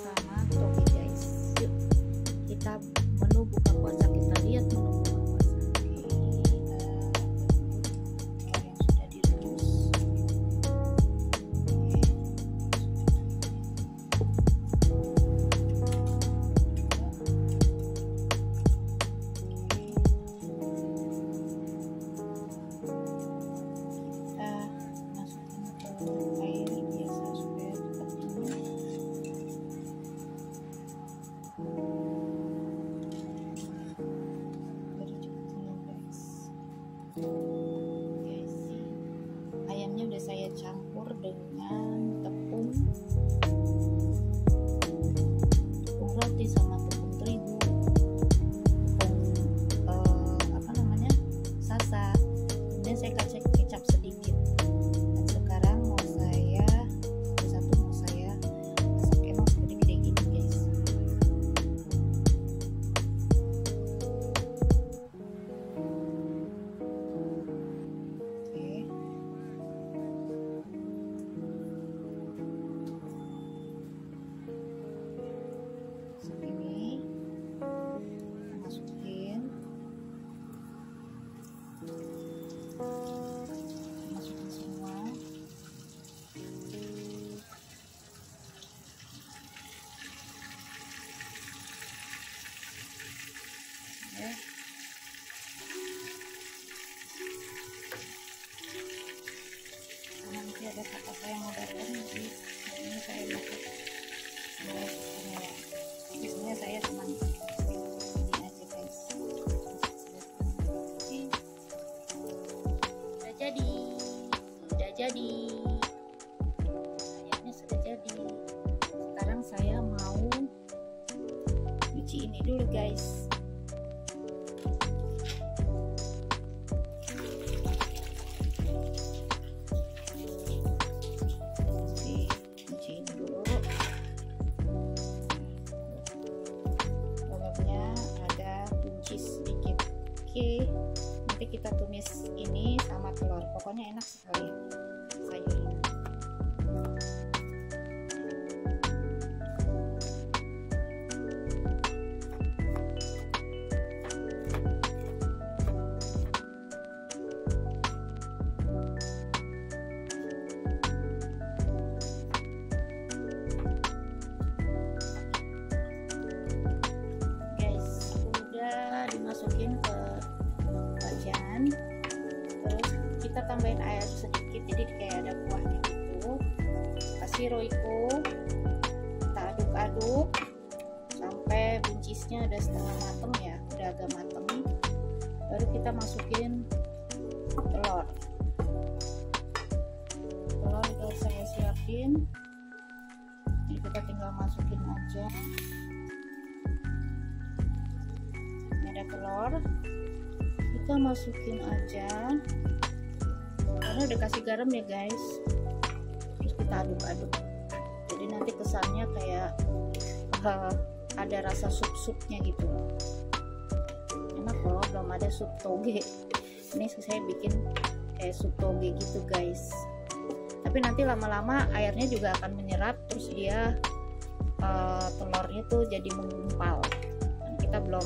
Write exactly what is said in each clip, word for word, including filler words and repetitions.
bersama Tobi guys. Yuk kita menu buka puasa, kita lihat menu buka puasa. Oke, yang sudah direbus. Ayamnya udah saya campur dengan tepung tepung roti sama tepung terigu, tepung uh, apa namanya sasa, kemudian saya kasih kecap sedikit. Dan sekarang mau saya satu mau saya masak emang gede-gede gini guys. Segini masukin masukin semua. Ya. Nanti ada kakak saya yang mau datang, jadi ini saya masuk semua. Biasanya saya cuma ini aja guys. Sudah jadi, sudah jadi, ayamnya sudah jadi. Sekarang saya mau cuci ini dulu guys. Sedikit. Oke, nanti kita tumis ini sama telur, pokoknya enak sekali sayur ini. Dimasukin ke wajan, terus kita tambahin air sedikit jadi kayak ada kuahnya gitu. Kasih roiko, kita aduk-aduk sampai buncisnya udah setengah mateng ya, udah agak mateng. Baru kita masukin telur. Telur itu saya siapin, jadi kita tinggal masukin aja. Ada telur, kita masukin aja karena udah kasih garam ya guys. Terus kita aduk-aduk, jadi nanti kesannya kayak uh, ada rasa sup-supnya gitu. Enak loh, belum ada sup toge. Ini saya bikin kayak sup toge gitu guys, tapi nanti lama-lama airnya juga akan menyerap, terus dia uh, telurnya tuh jadi menggumpal. Dan kita belum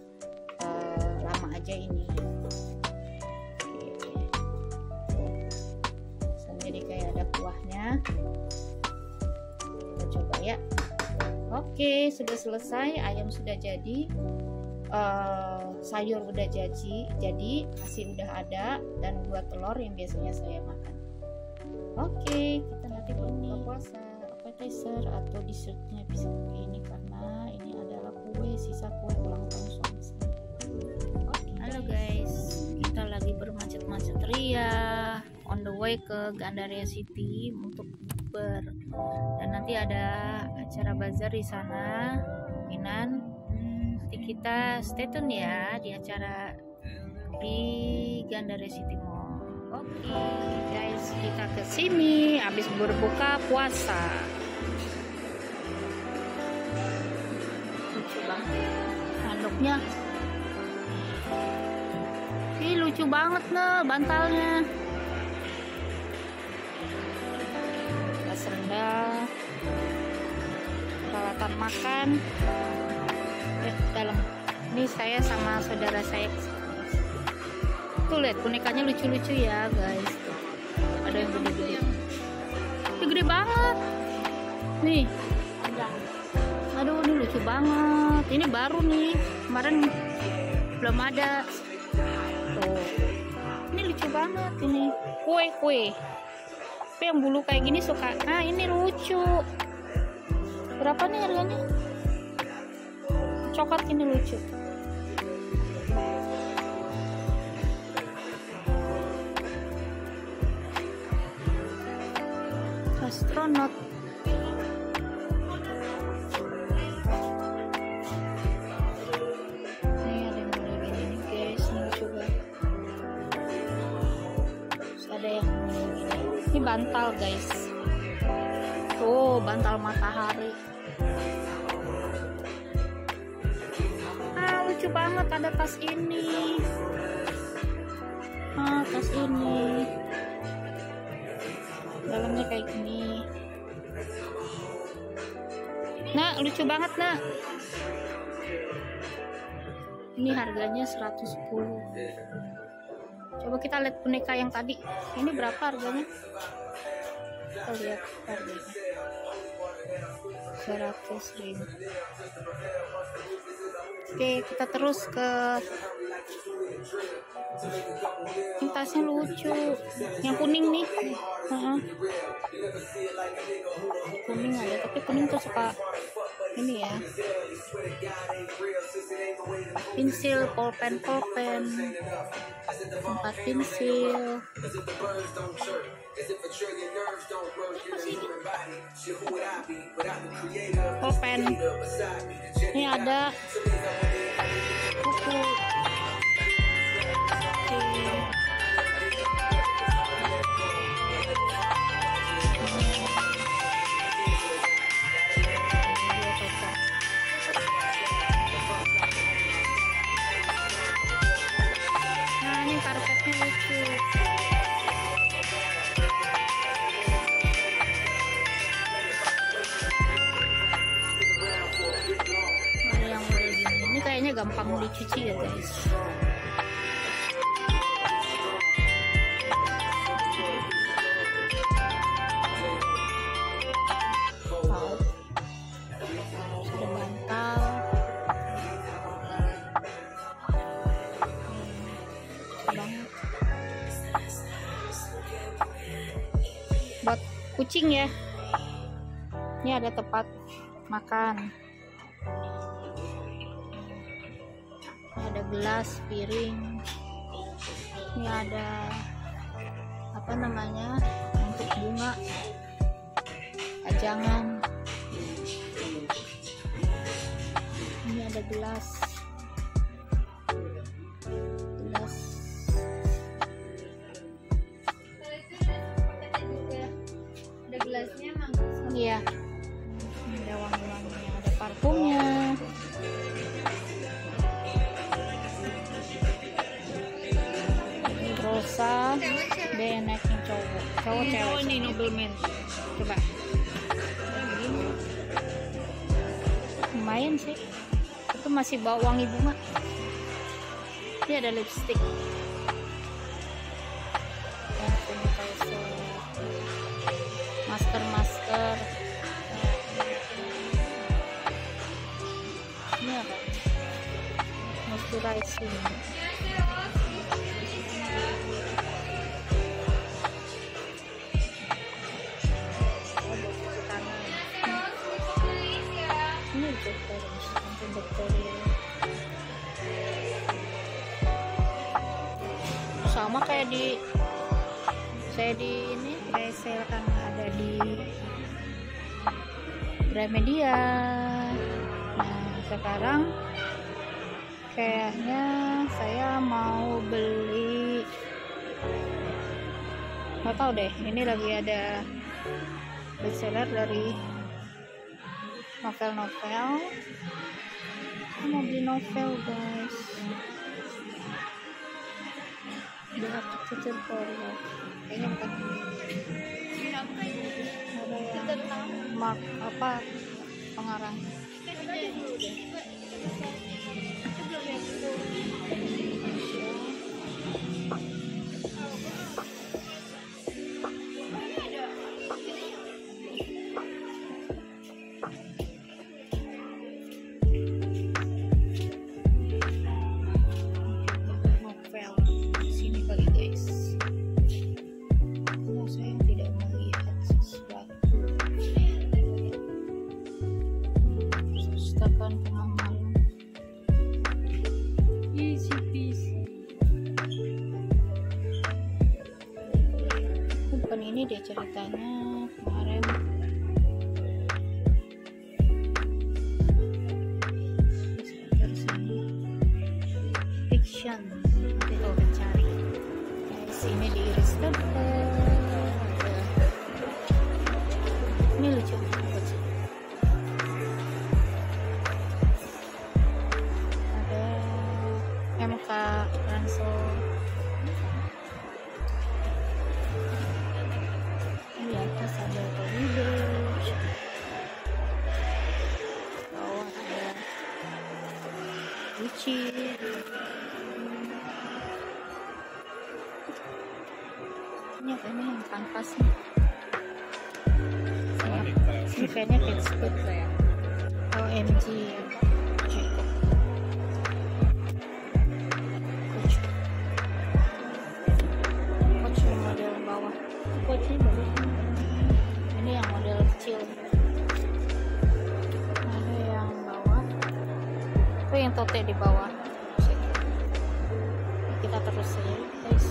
aja ini. Oke. Jadi kayak ada kuahnya. Kita coba ya. Oke, sudah selesai, ayam sudah jadi, uh, sayur udah jadi, jadi nasi udah ada, dan dua telur yang biasanya saya makan. Oke, kita nanti berbuka puasa, appetizer atau dessertnya bisa pakai ini karena ini adalah kue, sisa kue ulang tahun suami saya. Halo guys, kita lagi bermacet-macet ria on the way ke Gandaria City untuk ber dan nanti ada acara bazar di sana, kemungkinan nanti kita stay tune ya di acara di Gandaria City Mall. Oke guys, kita ke sini habis berbuka puasa. Lucu banget handuknya. Ih, lucu banget nih bantalnya. Tas rendah, alat tempat makan eh, dalam. Ini saya sama saudara saya. Tuh lihat bonekanya lucu-lucu ya guys. Tuh. Ada yang gede-gede. Ini gede banget. Nih. Aduh, ini lucu banget. Ini baru nih. Kemarin belum ada. Tuh. Ini lucu banget ini. Kue-kue. Tapi yang bulu kayak gini suka. Nah, ini lucu. Berapa nih harganya? Coklat ini lucu. Astronot. Ini ada yang mulai gini nih guys, ini lucu banget. Terus ada yang mulai gini. Ini bantal guys. Tuh, bantal matahari. Ah, lucu banget, ada tas ini. Ah, tas ini. Dalamnya kayak gini. Nah, lucu banget, Nak. Ini harganya seratus sepuluh. Coba kita lihat boneka yang tadi. Ini berapa harganya? Kita lihat harganya. seratus ribu. Oke, kita terus ke ini tasnya lucu. Yang kuning nih. Uh-uh. Kuning ada, tapi kuning tuh suka ini ya. Pensil, pulpen, pulpen. Tempat pensil. Pulpen. Ini ada buku. Nah, ini karpetnya lucu. Ada yang mulai gini. Ini kayaknya gampang dicuci ya guys. Buat kucing ya. Ini ada tempat makan. Ini ada gelas, piring. Ini ada apa namanya untuk bunga, pajangan. Ini ada gelas. Gelas. Ada gelasnya emang. Iya. Ada wangi-wanginya, ada parfumnya. Ini rosa, dia naiknya cowok. Cowok cewek. Ini nobleman. Coba. Begini. Lumayan sih. Itu masih bau wangi bunga. Ini ada lipstick. Masker-masker. Ini apa? Moisturizing. Ini dokter, sampai dokter ya. Sama kayak di saya di ini resell kan ada di Gramedia. Nah, sekarang kayaknya saya mau beli, nggak tahu deh, ini lagi ada bestseller dari novel-novel. Saya mau beli novel guys. Dia kecil Korea. Kayaknya bukan ini. Ada yang mark apa pengarangnya. Novel sini kali guys. Oh, saya tidak melihat sesuatu. Pustakaan pengamalan. Easy peasy. Bukan ini deh ceritanya kemarin. Fiction. Nanti kalau cari. Guys, ini diiris tebal. Ini lucu. Lucu. Ada M K Ransel. Ini atas ada Tornado. Bawah ada Gucci. Ini kayaknya yang kanvasnya. Ini kayaknya Kate Spade kayak O M G ya. Jacob. Coach. Coach yang model bawah. Coach ini bagus. Ini yang model kecil. Ada yang bawah. Itu yang tote di bawah. Kita terus ya, guys.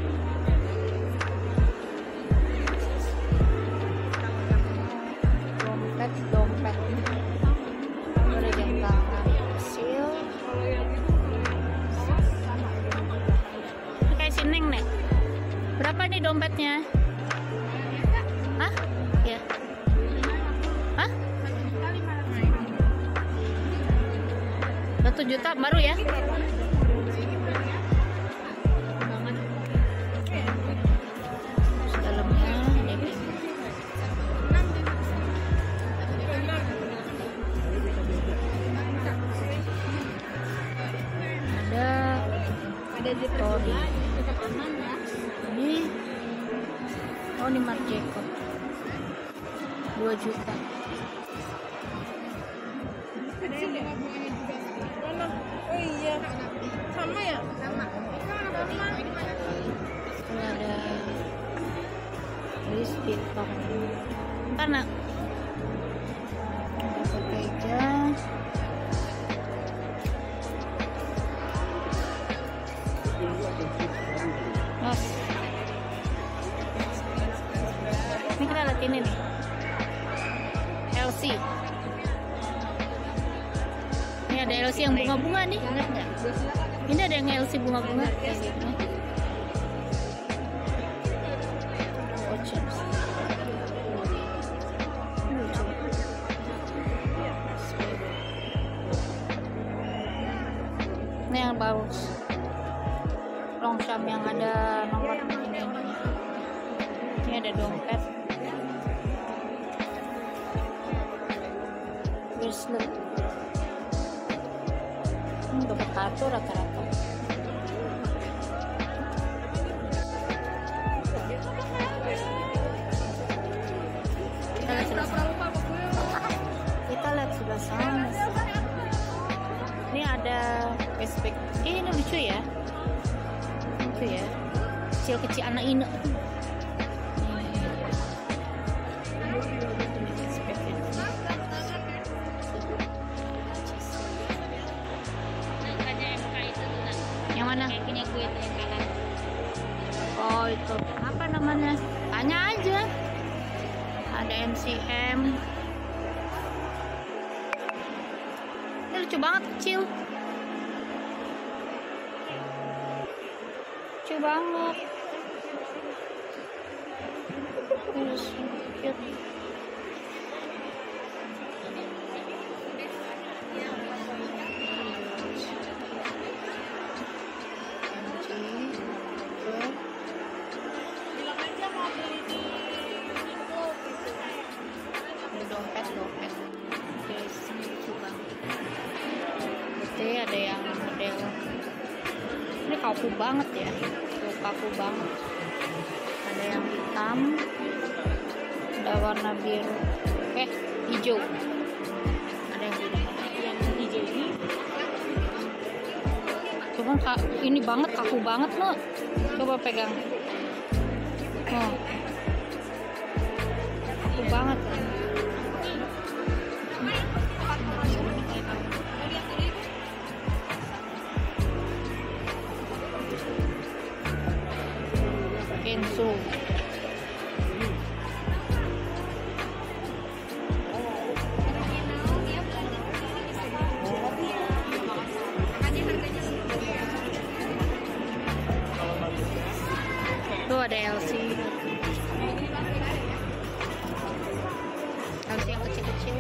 Dompet, dompet. Ada jam tangan kecil. Ini kayak sineng nih. Berapa nih dompetnya? Hah? Ya. Hah? Satu juta baru ya? Dalamnya ini. Ada ada di Tony. Ini oh ini Marc Jacob dua juta. Oh iya, sama ya? Sama. Ini ada Louis Vuitton. Karena ada Bottega. Nos. Ini kita lihat ini nih. L C. Ini ada L C yang bunga-bunga nih. Enggak enggak. Ini ada yang L C bunga-bunga kayak gitu. Watchers. Lucu. Ini yang bagus. Longchamp yang ada nomor ini ini. Ini ada dompet. Bracelet. Ini dompet kartu rata-rata. Kita lihat sebelah sana. Kita lihat sebelah sana. Ini ada cashback. Eh, ini lucu ya. Lucu ya. Kecil-kecil anak ini. Yang mana? Punya gue itu yang kanan. Oh itu apa namanya? Tanya aja. Ada M C M. Ini lucu banget kecil. Lucu banget. Terus cute. Dompet dompet. Oke. ada yang model ini kaku banget ya, tuh kaku banget. Ada yang hitam, ada warna biru, eh hijau, ada yang biru. Yang hijau ini Cuman kak, ini banget kaku banget loh. Coba pegang. Oh, kaku banget. Kenzo. Tuh ada L C. L C yang kecil-kecil.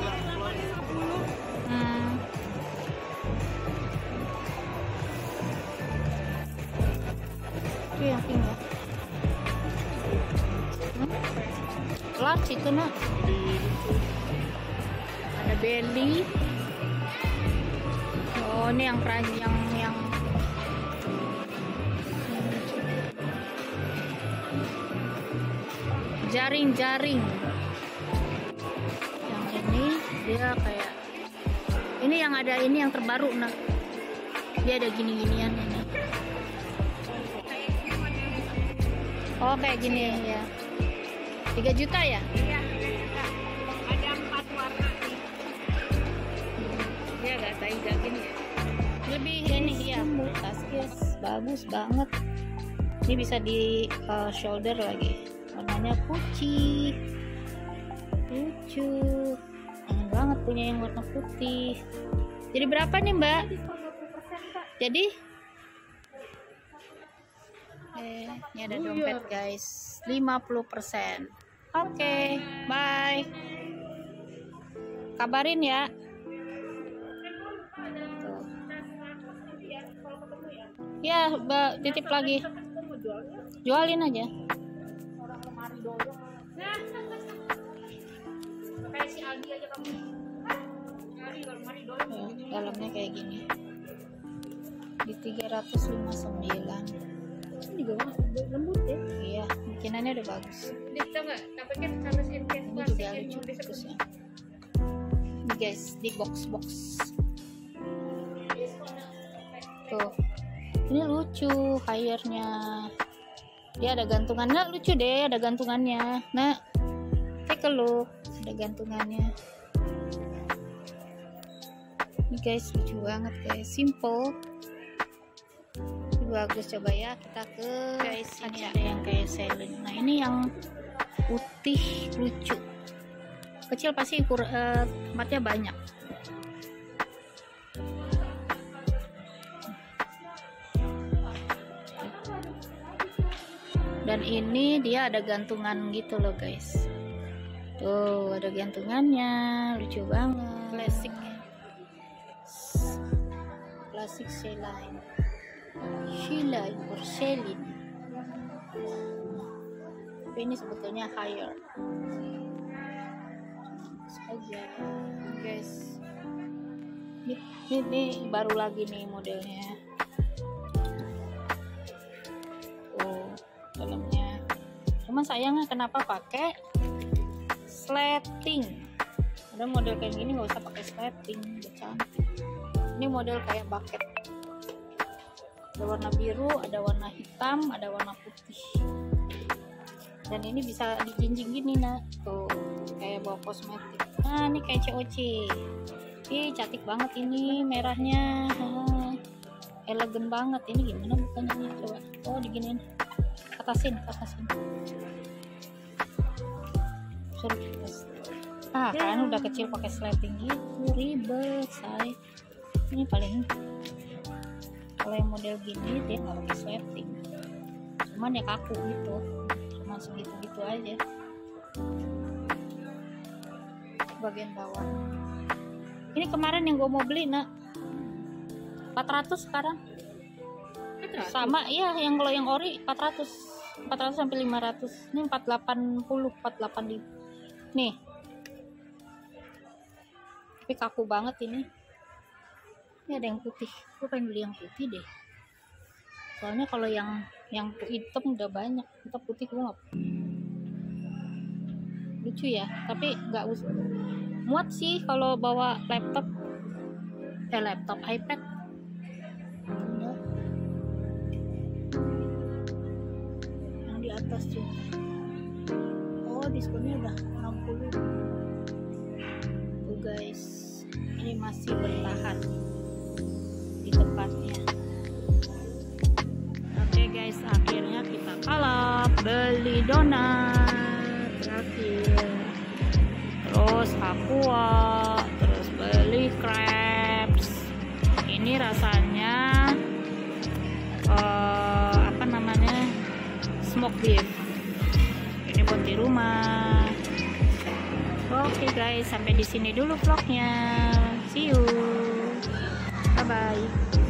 Hmm. Itu yang pink ya. Hmm? Large itu nak. Ada belly. Oh ini yang keranjang yang jaring-jaring. Yang ini dia kayak ini yang ada ini yang terbaru nak. Dia ada gini-ginian ini. Oh kayak gini ya. tiga juta ya? iya, ada empat warna nih. Dia agak taiga gini ya. Lebih ini ya. Tas guys, bagus banget. Ini bisa di uh, shoulder lagi. Warnanya putih, lucu. Pengen banget punya yang warna putih. Jadi berapa nih mbak? Jadi eh, ini ada dompet guys, lima puluh persen. Oke, okay, bye. Kabarin ya. Tuh. Ya, mbak titip lagi. Jualin aja. Kayak si Aldi aja kamu. Cari lemari doang. Oh, dalamnya kayak gini. Di tiga ratus lima puluh sembilan. Ini juga lembut ya. Iya, bikinannya udah bagus. Dia bisa nggak? Tapi kan harus yang kayak Ini juga lucu bagusnya. Ini guys, di box-box. Tuh. Ini lucu hire-nya. Dia ada gantungannya, lucu deh, ada gantungannya. Nah, take a look, ada gantungannya. Ini guys, lucu banget guys, simple. Bagus, coba ya kita ke guys, ini ada yang kayak Celine. Nah ini yang putih lucu, kecil pasti ukur uh, tempatnya banyak. Dan ini dia ada gantungan gitu loh guys. Tuh ada gantungannya, lucu banget. Klasik, klasik Celine. Sheila Porcelain. Tapi ini sebetulnya higher saja guys. Ini, ini, ini baru lagi nih modelnya. Oh dalamnya. Cuman sayangnya kenapa pakai sleting. Ada model kayak gini nggak usah pakai sleting, udah cantik. Ini model kayak bucket. Ada warna biru, ada warna hitam, ada warna putih. Dan ini bisa dijinjing gini nak, tuh kayak bawa kosmetik. Nah ini kayak C O C. Ih cantik banget ini merahnya, ah, elegan banget. Ini gimana bukannya? Coba, oh diginiin, atasin, atasin. Suruh ah kan udah kecil pakai sleting gitu, ribet say. Ini paling kalau yang model gini dia nggak pakai sleting, cuman ya kaku gitu, cuma segitu gitu aja bagian bawah. Ini kemarin yang gue mau beli nak empat ratus, sekarang sama ya, yang kalau yang ori empat ratus sampai lima ratus. Ini empat delapan puluh, empat delapan puluh nih, tapi kaku banget ini. Ini ada yang putih, gue pengen beli yang putih deh. Soalnya kalau yang yang hitam udah banyak, kita putih gue nggak. Lucu ya, tapi nggak usah muat sih kalau bawa laptop, eh laptop iPad. Yang di atas tuh, oh diskonnya udah enam puluh tuh guys. Ini masih bertahan di tempatnya. Oke guys, akhirnya kita kalap beli donat terakhir, terus aqua, terus beli crepes. Ini rasanya uh, apa namanya, smoke beef. Ini buat di rumah. Oke guys, sampai di sini dulu vlognya. See you, bye bye.